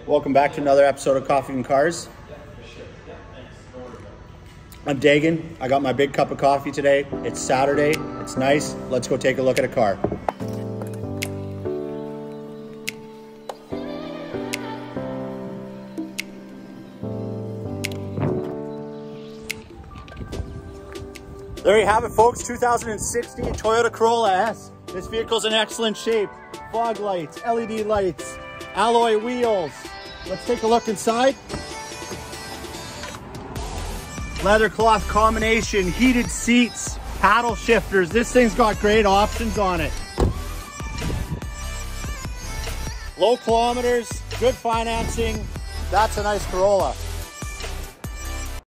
Welcome back to another episode of Coffee and Cars. I'm Daigen. I got my big cup of coffee today. It's Saturday. It's nice. Let's go take a look at a car. There you have it, folks. 2016 Toyota Corolla S. This vehicle's in excellent shape. Fog lights, LED lights, alloy wheels. Let's take a look inside. Leather cloth combination, heated seats, paddle shifters. This thing's got great options on it. Low kilometers, good financing. That's a nice Corolla.